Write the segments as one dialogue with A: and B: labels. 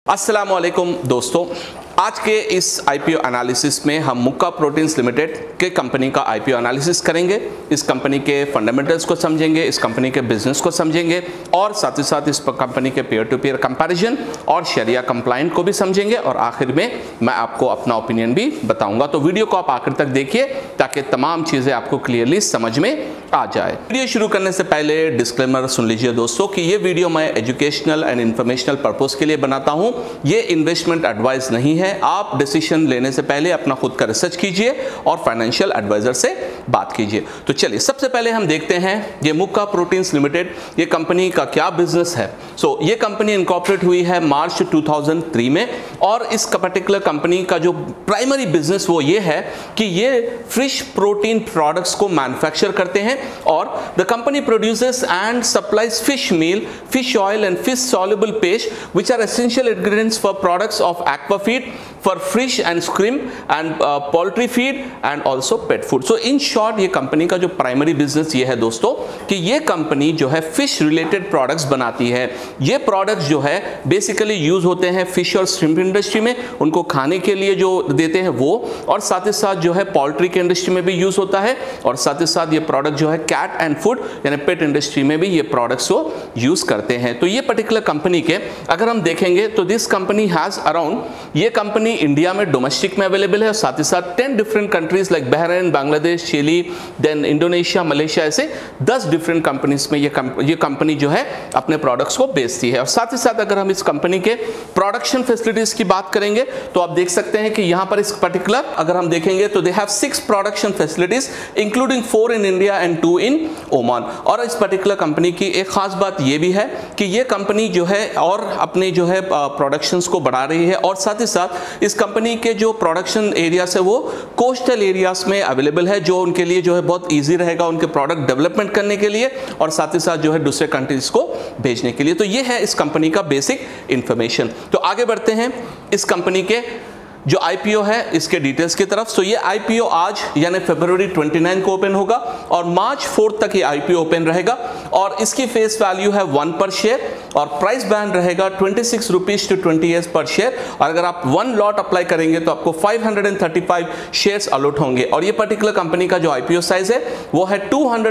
A: अस्सलामुअलैकुम दोस्तों, आज के इस आईपीओ एनालिसिस में हम मुक्का प्रोटीन्स लिमिटेड के कंपनी का आईपीओ एनालिसिस करेंगे। इस कंपनी के फंडामेंटल्स को समझेंगे, इस कंपनी के बिजनेस को समझेंगे और साथ ही साथ इस कंपनी के पीयर टू पीयर कंपैरिजन और शरिया कंप्लायंट को भी समझेंगे और आखिर में मैं आपको अपना ओपिनियन भी बताऊंगा। तो वीडियो को आप आखिर तक देखिए ताकि तमाम चीज़ें आपको क्लियरली समझ में आ जाए। वीडियो शुरू करने से पहले डिस्क्लेमर सुन लीजिए दोस्तों कि ये वीडियो मैं एजुकेशनल एंड इंफॉर्मेशनल पर्पस के लिए बनाता हूँ। ये इन्वेस्टमेंट एडवाइस नहीं है। आप डिसीजन लेने से पहले अपना खुद का रिसर्च कीजिए और फाइनेंशियल एडवाइजर से बात कीजिए। तो चलिए सबसे पहले हम देखते हैं ये मुक्का प्रोटीन्स लिमिटेड, ये कंपनी का क्या बिजनेस है। ये कंपनी इनकॉर्पोरेट हुई है मार्च 2003 में और इस पर्टिकुलर कंपनी का जो प्राइमरी बिजनेस वो ये है कि ये फिश प्रोटीन प्रोडक्ट्स को मैन्युफैक्चर करते हैं और the company produces and supplies fish meal, fish oil and fish soluble paste which are essential ingredients for products of aquafeed for fish and shrimp and poultry feed and also pet food। So in short ये company का जो primary business ये है दोस्तों कि ये company जो है फिश रिलेटेड प्रोडक्ट्स बनाती है। ये प्रोडक्ट्स जो है बेसिकली यूज होते हैं फिश और श्रिम्प इंडस्ट्री में, उनको खाने के लिए जो देते हैं वो, और साथ ही साथ जो है पोल्ट्री के इंडस्ट्री में भी यूज होता है और साथ ही साथ ये प्रोडक्ट जो है कैट एंड फूड यानी पेट इंडस्ट्री में भी ये प्रोडक्ट्स को यूज करते हैं। तो ये पर्टिकुलर कंपनी के अगर हम देखेंगे तो दिस कंपनी हैज अराउंड, ये कंपनी इंडिया में डोमेस्टिक में अवेलेबल है और साथ ही साथ 10 different countries like Bahrain, Bangladesh, Chile, then Indonesia, Malaysia, ऐसे 10 डिफरेंट कंपनीज में ये कंपनी जो है अपने प्रोडक्ट्स को बेचती है। और साथ ही साथ अगर हम इस कंपनी के प्रोडक्शन फैसिलिटीज की बात करेंगे तो आप देख सकते हैं कि यहां पर इस पर्टिकुलर अगर हम देखेंगे तो they have 6 production facilities including 4 in India and 2 in Oman. और इस पर्टिकुलर कंपनी की एक खास बात ये भी है कि ये कंपनी जो है और अपने जो है प्रोडक्शंस को बढ़ा रही है और साथ ही साथ इस कंपनी के जो प्रोडक्शन एरियाज है वो कोस्टल एरियाज में अवेलेबल है, जो उनके लिए जो है बहुत इजी रहेगा उनके प्रोडक्ट डेवलपमेंट करने के लिए और साथ ही साथ जो है दूसरे कंट्रीज को भेजने के लिए। तो ये है इस कंपनी का बेसिक इंफॉर्मेशन। तो आगे बढ़ते हैं इस कंपनी के जो आईपीओ है इसके डिटेल्स की तरफ। ये आईपीओ आज यानी फरवरी 29 को ओपन होगा और मार्च 4 तक ये आईपीओ ओपन रहेगा और इसकी फेस वैल्यू है 1 पर शेयर और प्राइस बैंड रहेगा 26 रुपीज टू 20 पर शेयर। और अगर आप 1 लॉट अप्लाई करेंगे तो आपको 535 शेयर्स अलॉट होंगे। और ये पर्टिकुलर कंपनी का जो आईपीओ साइज है वो है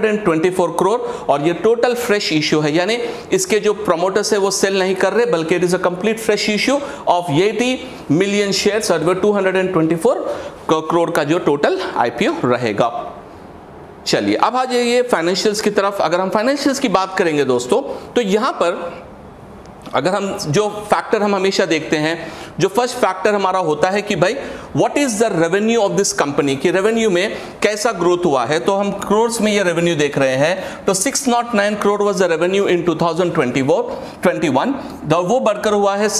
A: 224 करोड़ और ये टोटल फ्रेश इश्यू है, यानी इसके जो प्रमोटर्स है वो सेल नहीं कर रहे बल्कि it is a complete fresh issue of 80 million shares. 224 crore का जो टोटल आईपीओ रहेगा। चलिए अब आ जाइए फाइनेंशियल्स की तरफ। अगर हम फाइनेंशियल्स की बात करेंगे दोस्तों तो यहां पर अगर हम जो फैक्टर हम हमेशा देखते हैं, जो फर्स्ट फैक्टर हमारा होता है कि भाई what is the revenue of this company, की रेवेन्यू में कैसा ग्रोथ हुआ है। तो हम करोड़ में ये रेवेन्यू देख रहे हैं तो 609 crore was the revenue in 2021, वो बढ़कर हुआ है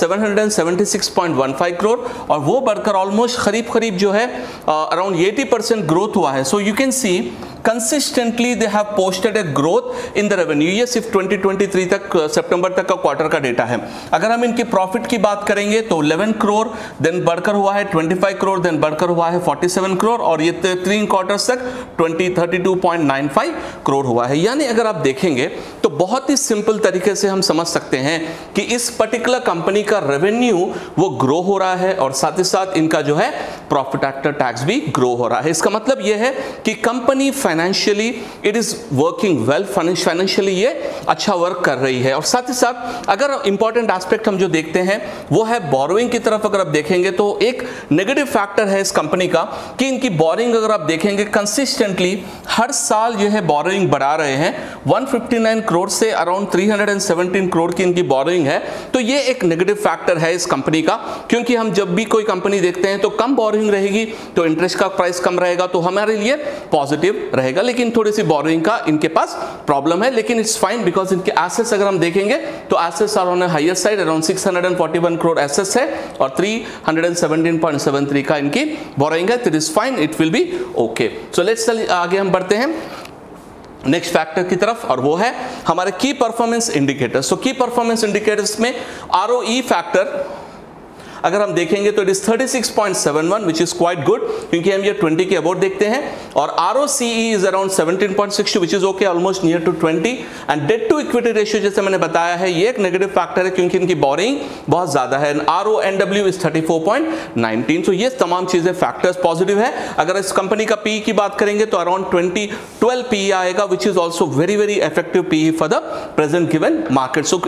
A: 776.15 करोड़ और वो बढ़कर ऑलमोस्ट करीब जो है अराउंड 80% ग्रोथ हुआ है। So you can see consistently they have posted a growth in the revenue. ये सिर्फ 2023 तक सितंबर तक का क्वार्टर का डेटा है। अगर हम इनकी प्रॉफिट की बात करेंगे तो 11 करोड़, देन बढ़कर हुआ है 25 करोड़, देन बढ़कर हुआ है 47 करोड़ और ये 3 क्वार्टर्स तक 32.95 करोड़ हुआ है। यानी अगर आप देखेंगे तो बहुत ही सिंपल तरीके से हम समझ सकते हैं कि इस पर्टिकुलर कंपनी का रेवेन्यू वो ग्रो हो रहा है और साथ ही साथ इनका जो है प्रॉफिट आफ्टर टैक्स भी ग्रो हो रहा है। इसका मतलब ये है कि company financially it is working well, financially ये अच्छा वर्क कर रही है। और साथ ही साथ अगर इंपॉर्टेंट एस्पेक्ट हम जो देखते हैं वो है बोरोइंग की तरफ। अगर आप देखेंगे तो एक नेगेटिव फैक्टर है इस कंपनी का कि इनकी बोरोइंग अगर आप देखेंगे कंसिस्टेंटली हर साल जो है बोरोइंग बढ़ा रहे हैं। 159 करोड़ से अराउंड 317 करोड़ की इनकी बोरोइंग है। तो ये एक नेगेटिव फैक्टर है इस कंपनी का, क्योंकि हम जब भी कोई कंपनी देखते हैं तो कम बोरोइंग रहेगी तो इंटरेस्ट का प्राइस कम रहेगा तो हमारे लिए पॉजिटिव रहेगा। लेकिन थोड़ी सी बोरोइंग का इनके पास प्रॉब्लम है, लेकिन इट्स फाइन बिकॉज इनके एसेट्स अगर हम देखेंगे तो assets are on a higher side, around 641 crore assets है और 317.73 का इनकी बोरोइंग है। It is fine, it will be okay. So let's आगे हम बढ़ते हैं नेक्स्ट फैक्टर की तरफ और वो है हमारे की performance indicators. So key performance indicators में आरओई फैक्टर अगर हम देखेंगे तो it is 36.71 which is quite good, क्योंकि हम ये 20 के अबाउट देखते हैं। और ROCE is around 17.62 which is okay, almost near to 20। And debt to equity ratio जैसे मैंने बताया है ये एक नेगेटिव फैक्टर है, क्योंकि इनकी बोरिंग बहुत ज्यादा है। RONW is 34.19। तो ये तमाम चीजें फैक्टर्स पॉजिटिव है। अगर इस कंपनी का PE की बात करेंगे तो अराउंड 12 PE आएगा, which is also very very effective PE for the present given market. So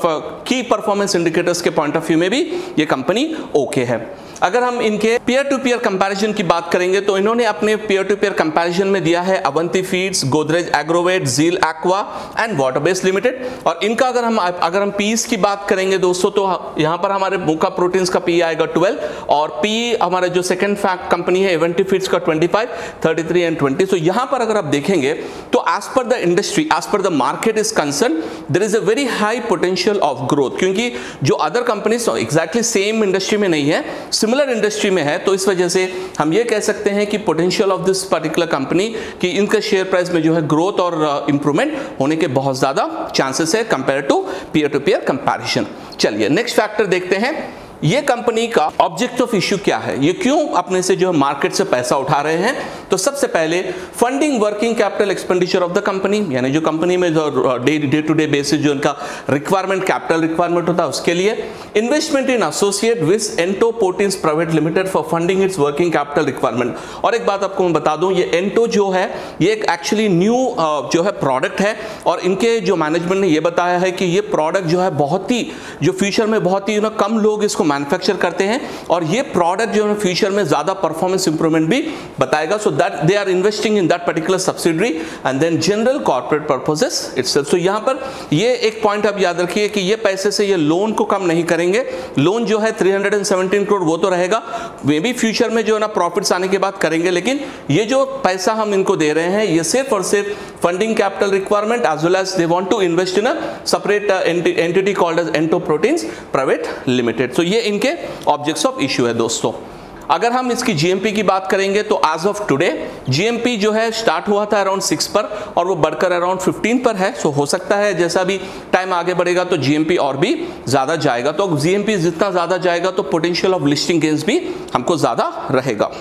A: key performance indicators के पॉइंट ऑफ व्यू में भी ये कंपनी ओके है। अगर हम इनके पीयर टू पीयर कंपैरिजन की बात करेंगे तो इन्होंने अपने पीयर टू पीयर कंपैरिजन में दिया है Avanti feeds, Godrej agrovet, Zeal aqua and water base limited. और इनका अगर हम पीस की बात करेंगे दोस्तों तो यहां पर हमारे मुका प्रोटीन्स का पी आएगा 12 और पी हमारे जो सेकंड फैक्ट कंपनी है अवंती फीड्स का 25, 33 एंड 20। तो यहां पर अगर आप देखेंगे तो as per the industry, as per the market is concern, there is a very high potential of growth, क्योंकि जो other companies exactly same industry में नहीं है, सिमिलर इंडस्ट्री में है। तो इस वजह से हम ये कह सकते हैं कि potential of this particular company कि इनका शेयर प्राइस में जो है ग्रोथ और इंप्रूवमेंट होने के बहुत ज्यादा चांसेस है कंपेयर टू पीयर कंपैरिजन। चलिए नेक्स्ट फैक्टर देखते हैं, ये कंपनी का ऑब्जेक्ट ऑफ इश्यू क्या है, ये क्यों अपने से जो मार्केट से पैसा उठा रहे हैं। तो सबसे पहले funding working capital expenditure of the company, यानी जो कंपनी में जो डे टू डे बेसिस जो इनका रिक्वायरमेंट, कैपिटल रिक्वायरमेंट होता है उसके लिए। Investment in associate with Ento proteins private limited for funding its working capital requirement. और एक बात आपको मैं बता दूं, ये एंटो जो है ये एक एक्चुअली न्यू जो है प्रोडक्ट है और इनके जो मैनेजमेंट ने ये बताया है कि ये प्रोडक्ट जो है बहुत ही जो फ्यूचर में बहुत ही कम लोग इसको मैन्युफैक्चर करते हैं और ये प्रोडक्ट जो है फ्यूचर में ज्यादा परफॉर्मेंस इंप्रूवमेंट भी बताएगा। So that they are investing in that particular subsidiary and then general corporate purposes itself. So यहां पर ये एक पॉइंट आप याद रखिए कि ये पैसे से ये लोन को कम नहीं करेंगे। लोन जो है 317 करोड़ वो तो रहेगा, वे भी फ्यूचर में जो है ना प्रॉफिट्स आने के बाद करेंगे, लेकिन ये जो पैसा हम इनको दे रहे हैं ये सिर्फ और सिर्फ funding capital requirement as well as they want to invest in a separate entity called as Ento proteins private limited. So ये इनके ऑब्जेक्ट्स ऑफ इश्यू है दोस्तों। अगर हम इसकी जीएमपी की बात करेंगे तो एज ऑफ टुडे जीएमपी जो है स्टार्ट हुआ था अराउंड 6 पर और वो बढ़कर अराउंड 15 पर है। सो हो सकता है जैसा भी टाइम आगे बढ़ेगा तो जीएमपी और भी ज्यादा जाएगा। तो जीएमपी जितना ज्यादा जाएगा तो पोटेंशियल ऑफ लिस्टिंग गेन्स भी हमको ज्यादा रहेगा।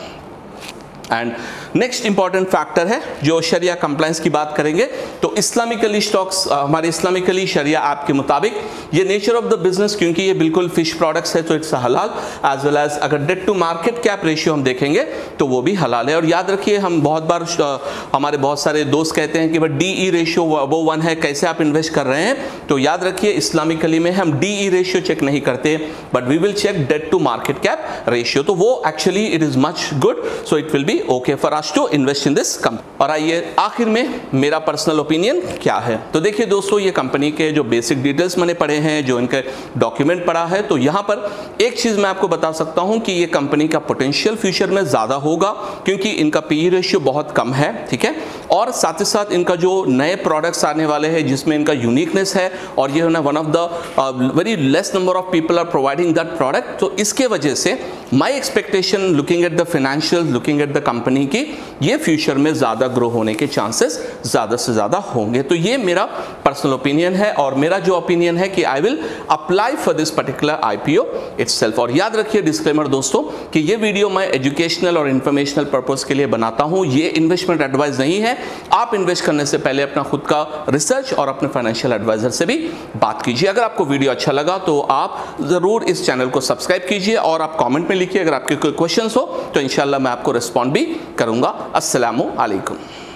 A: एंड नेक्स्ट इंपॉर्टेंट फैक्टर है जो शरिया कंप्लायंस की बात करेंगे तो इस्लामिकली स्टॉक्स हमारे इस्लामिकली शरिया ऐप के मुताबिक ये नेचर ऑफ द बिजनेस, क्योंकि ये बिल्कुल फिश प्रोडक्ट्स है तो इट्स हलाल एज वेल एज अगर debt to market cap ratio हम देखेंगे तो वो भी हलाल है। और याद रखिए हम बहुत बार हमारे बहुत सारे दोस्त कहते हैं कि भाई DE रेशियो वो 1 है, कैसे आप इन्वेस्ट कर रहे हैं। तो याद रखिए इस्लामिकली में हम DE रेशियो चेक नहीं करते but we will check debt to market cap ratio. तो वो actually it is much good, so it will be okay for us to invest in this company. और आइए आखिर में मेरा पर्सनल ओपिनियन क्या है। तो देखिए दोस्तों ये कंपनी के जो बेसिक डिटेल्स मैंने पढ़े हैं, जो इनके डॉक्यूमेंट पढ़ा है, तो यहां पर एक चीज मैं आपको बता सकता हूं कि ये कंपनी का पोटेंशियल फ्यूचर में ज्यादा होगा क्योंकि इनका PE रेशियो बहुत कम है, ठीक है। और साथ ही साथ इनका जो नए प्रोडक्ट्स आने वाले हैं जिसमें इनका यूनिकनेस है और ये one of the very less number of people are providing that product. तो इसके वजह से my expectation looking at the financial, looking at the company की ये फ्यूचर में ज्यादा ग्रो होने के चांसेस ज्यादा से ज्यादा होंगे। तो ये मेरा पर्सनल ओपिनियन है और मेरा जो ओपिनियन है कि I will apply for this particular IPO itself. और याद रखिए डिस्क्लेमर दोस्तों कि ये वीडियो मैं एजुकेशनल और इंफॉर्मेशनल पर्पस के लिए बनाता हूं, ये इन्वेस्टमेंट एडवाइस नहीं है। आप इन्वेस्ट करने से पहले अपना खुद का रिसर्च और अपने फाइनेंशियल एडवाइजर से भी बात कीजिए। अगर आपको वीडियो अच्छा लगा तो आप जरूर इस चैनल को सब्सक्राइब कीजिए और आप कमेंट में लिखिए अगर आपके कोई क्वेश्चंस हो तो इंशाल्लाह मैं आपको रिस्पॉन्ड भी करूंगा। अस्सलामु अलैकुम।